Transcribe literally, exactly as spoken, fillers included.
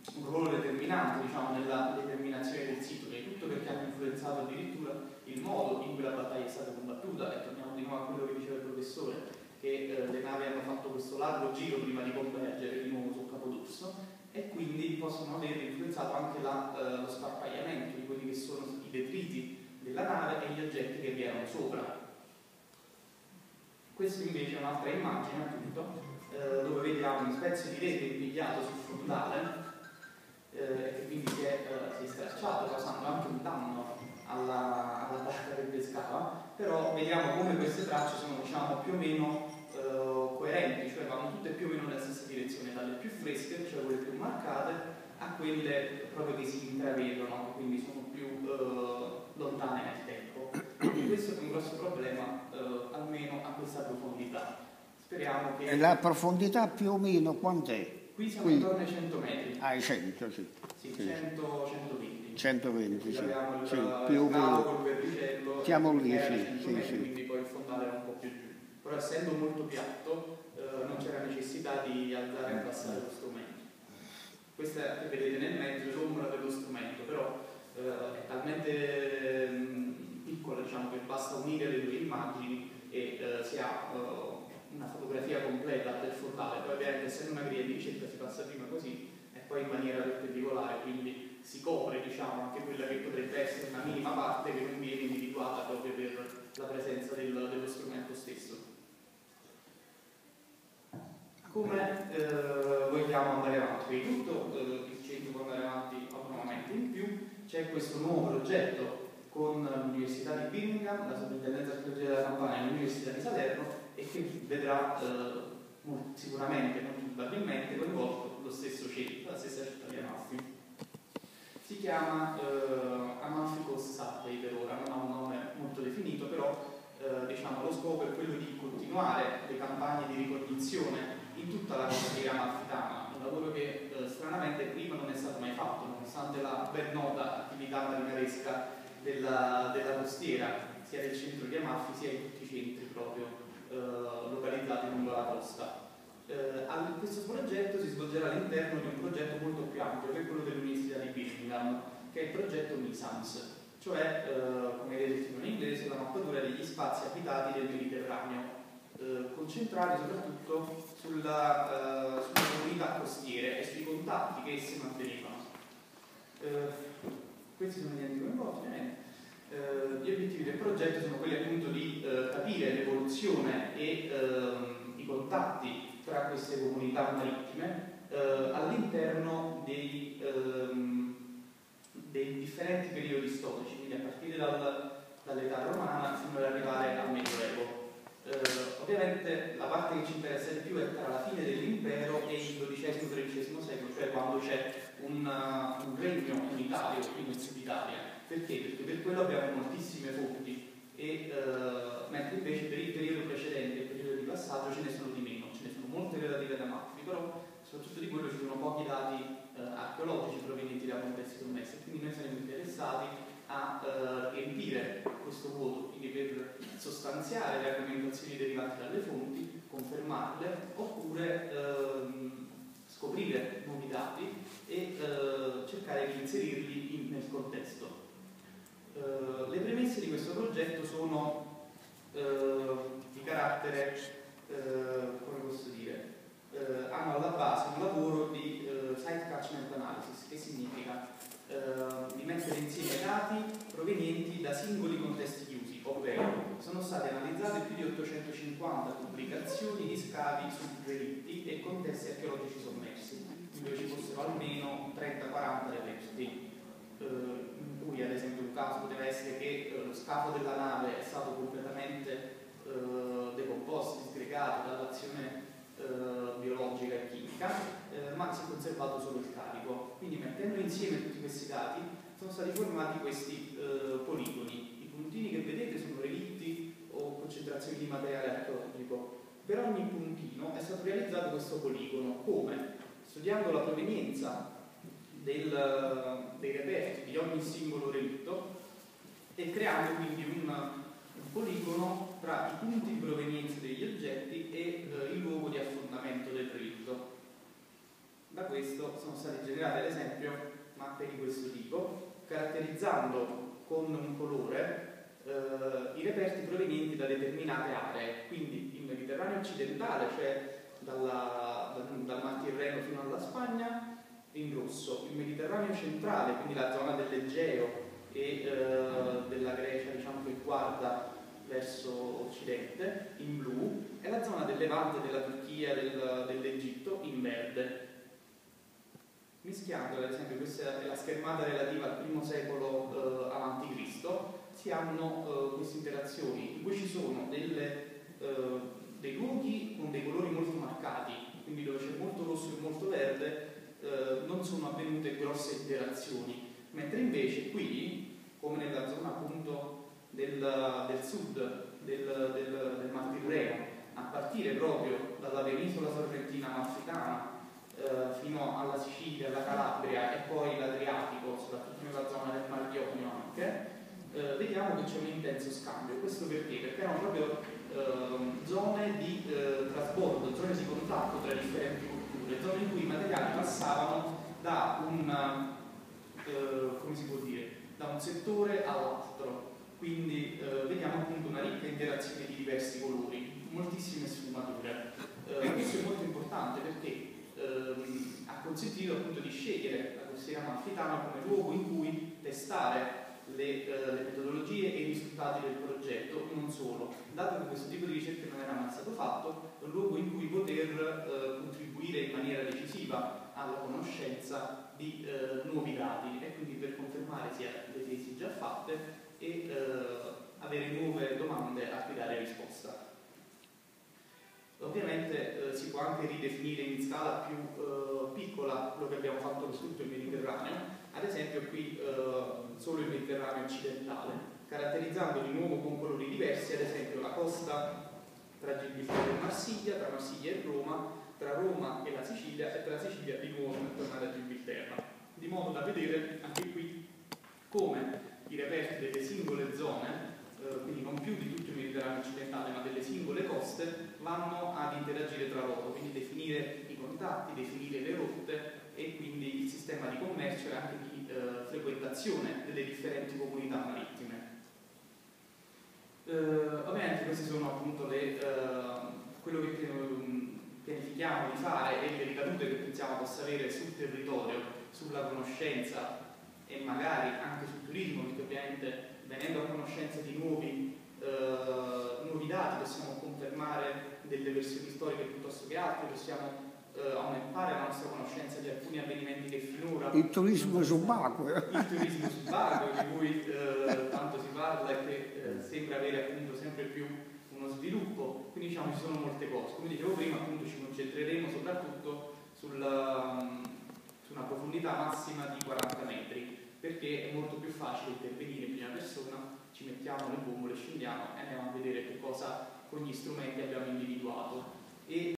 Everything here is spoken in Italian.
un ruolo determinante, diciamo, nella determinazione del sito, che è tutto perché hanno influenzato addirittura il modo in cui la battaglia è stata combattuta. E torniamo di nuovo a quello che diceva il professore, che eh, le navi hanno fatto questo largo giro prima di convergere di nuovo su Capodorso, e quindi possono aver influenzato anche la, eh, lo sparpagliamento di quelli che sono i detriti della nave e gli oggetti che vi erano sopra. Questa invece è un'altra immagine, appunto, eh, dove vediamo una specie di rete impigliato sul frontale, eh, che quindi si è, eh, si è stracciato, causando anche un danno alla, alla barca che pescava. Però vediamo come queste tracce sono, diciamo, più o meno eh, coerenti, cioè vanno tutte più o meno nella stessa direzione, dalle più fresche, cioè quelle più marcate, a quelle proprio che si intravedono, quindi sono più eh, lontane nel tempo. Quindi questo è un grosso problema, eh, almeno a questa profondità. Speriamo che... E la profondità più o meno quant'è? Qui siamo Qui. intorno ai cento metri. Ah, ai cento, sì. Sì, sì. cento centoventi. centoventi, sì. Abbiamo il, sì, il più o meno. col verricello, siamo lì, era sì, cento sì, metri, sì. quindi poi il fondale era un po' più giù. Però essendo molto piatto, eh, non c'era necessità di alzare e abbassare lo strumento. Questa che vedete nel mezzo è l'ombra dello strumento, però eh, è talmente eh, piccola, diciamo, che basta unire le due immagini e eh, si ha eh, una fotografia completa del fondale. Poi ovviamente, essendo una griglia di ricerca, si passa prima così e poi in maniera perpendicolare, quindi si copre, diciamo, anche quella che potrebbe essere una minima parte che non viene individuata proprio per la presenza del, dello strumento stesso. Come eh, vogliamo andare avanti? Prima di tutto eh, il centro può andare avanti autonomamente. In più c'è questo nuovo progetto con l'Università di Birmingham, la Sovrintendenza Archeologica della Campania e l'Università di Salerno, e che vedrà eh, sicuramente, non probabilmente, coinvolto lo stesso centro, la stessa città di Amalfi. Si chiama eh, Amalfi Coast Survey per ora, non ha un nome molto definito, però eh, diciamo, lo scopo è quello di continuare le campagne di ricognizione in tutta la costiera amalfitana, un lavoro che eh, stranamente prima non è stato mai fatto, nonostante la ben nota attività marinaresca della, della costiera, sia del centro di Amalfi sia in tutti i centri proprio eh, localizzati lungo la costa. Eh, questo progetto si svolgerà all'interno di un progetto molto più ampio, che è quello dell'Università di Birmingham, che è il progetto MISAMS, cioè, eh, come vedete in inglese, la mappatura degli spazi abitati del Mediterraneo, eh, concentrati soprattutto sulla, eh, sulle comunità costiere e sui contatti che esse mantenevano. Eh, questi sono gli enti coinvolti, ovviamente. Eh, gli obiettivi del progetto sono quelli appunto di eh, capire l'evoluzione e ehm, i contatti tra queste comunità marittime eh, all'interno dei, ehm, dei differenti periodi storici, quindi a partire dal, dall'età romana fino ad arrivare al Medioevo. Eh, ovviamente la parte che ci interessa di più è tra la fine dell'impero e il dodicesimo tredicesimo secolo, cioè quando c'è un, uh, un regno unitario qui in Sud Italia. Perché? Perché per quello abbiamo moltissime fonti, e, uh, mentre invece per il periodo precedente, il periodo di passaggio, ce ne sono di meno, ce ne sono molte relative ad Amalfi, però soprattutto di quello ci sono pochi dati uh, archeologici provenienti da contesti connessi, quindi noi saremo interessati a uh, riempire questo vuoto, quindi per sostanziare le argomentazioni derivanti dalle fonti, confermarle, oppure uh, scoprire nuovi dati e uh, cercare di inserirli in, nel contesto. Uh, le premesse di questo progetto sono uh, di carattere, uh, come posso dire, uh, hanno alla base un lavoro di uh, site catchment analysis, che significa uh, di mettere insieme dati provenienti da singoli contesti chiusi, ovvero sono state analizzate più di ottocentocinquanta pubblicazioni di scavi su relitti e contesti archeologici sommersi, dove ci fossero almeno trenta quaranta reperti. Uh, cui ad esempio un caso poteva essere che uh, lo scafo della nave è stato completamente uh, decomposto, disgregato dall'azione uh, biologica e chimica, uh, ma si è conservato solo il carico. Quindi mettendo insieme tutti questi dati sono stati formati questi uh, poligoni. I puntini che vedete sono relitti o concentrazioni di materiale archeologico. Per ogni puntino è stato realizzato questo poligono. Come? Studiando la provenienza Del, dei reperti di ogni singolo relitto e creando quindi un, un poligono tra i punti di provenienza degli oggetti e eh, il luogo di affondamento del relitto. da questo sono state generate ad esempio mappe di questo tipo, caratterizzando con un colore eh, i reperti provenienti da determinate aree, quindi il Mediterraneo occidentale, cioè dalla, dal, dal Mar Tirreno fino alla Spagna, in rosso, il Mediterraneo centrale, quindi la zona dell'Egeo e eh, della Grecia, diciamo, che guarda verso occidente, in blu, e la zona del Levante, della Turchia, del, dell'Egitto, in verde. Mischiando, ad esempio, questa è la schermata relativa al primo secolo eh, avanti Cristo, si hanno eh, queste interazioni in cui ci sono delle, eh, dei luoghi con dei colori molto marcati, quindi dove c'è molto rosso e molto verde, eh, non sono avvenute grosse interazioni, mentre invece qui, come nella zona appunto del, del sud del, del, del Mar Tirreno, a partire proprio dalla penisola sorrentina amalfitana eh, fino alla Sicilia, alla Calabria e poi l'Adriatico, soprattutto nella zona del Mar Ionio anche, eh, vediamo che c'è un intenso scambio. Questo perché? Perché erano proprio eh, zone di eh, trasbordo, zone di contatto tra differenti culture, zone in cui i materiali passavano da un, eh, come si può dire, da un settore all'altro. Quindi eh, vediamo appunto una ricca interazione di diversi colori, moltissime sfumature. Eh, questo è molto importante perché ehm, ha consentito appunto di scegliere la costiera amalfitana come luogo in cui testare le, eh, le metodologie e i risultati del progetto, non solo, dato che questo tipo di ricerca non era mai stato fatto, è un luogo in cui poter eh, contribuire in maniera decisiva alla conoscenza di eh, nuovi dati e quindi per confermare sia le tesi già fatte e eh, avere nuove domande a cui dare risposta. Ovviamente eh, si può anche ridefinire in scala più eh, piccola quello che abbiamo fatto per tutto il Mediterraneo, ad esempio qui eh, solo il Mediterraneo occidentale, caratterizzando di nuovo con colori diversi, ad esempio la costa tra Gibilterra e Marsiglia, tra Marsiglia e Roma, tra Roma e la Sicilia e tra la Sicilia di nuovo per tornare a Gibilterra, di modo da vedere anche qui come i reperti delle singole zone, eh, quindi non più di tutto il Mediterraneo occidentale, ma delle singole coste, vanno ad interagire tra loro, quindi definire i contatti, definire le rotte e quindi il sistema di commercio e anche di eh, frequentazione delle differenti comunità marittime. Eh, ovviamente queste sono appunto le, eh, quello che pianifichiamo di fare e le ricadute che pensiamo possa avere sul territorio, sulla conoscenza e magari anche sul turismo, perché ovviamente venendo a conoscenza di nuovi, eh, nuovi dati possiamo confermare delle versioni storiche piuttosto che altre, possiamo eh, aumentare la nostra conoscenza di alcuni avvenimenti che finora... Il turismo subacqueo. Il turismo subacqueo, di cui eh, tanto si parla e che eh, sembra avere appunto sempre più uno sviluppo, quindi diciamo ci sono molte cose. Come dicevo prima, appunto ci concentreremo soprattutto sulla, um, su una profondità massima di quaranta metri, perché è molto più facile intervenire in prima persona, ci mettiamo le bombole, scendiamo e andiamo a vedere che cosa con gli strumenti abbiamo individuato. E